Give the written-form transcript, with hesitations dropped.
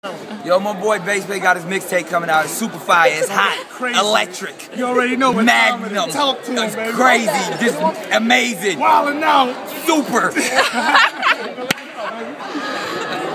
Yo, my boy Bass Bay got his mixtape coming out. It's super fire. It's hot, crazy. Electric. You already know what Magnum. Talk to him, It's baby. crazy. Just amazing. Wildin' out. Super.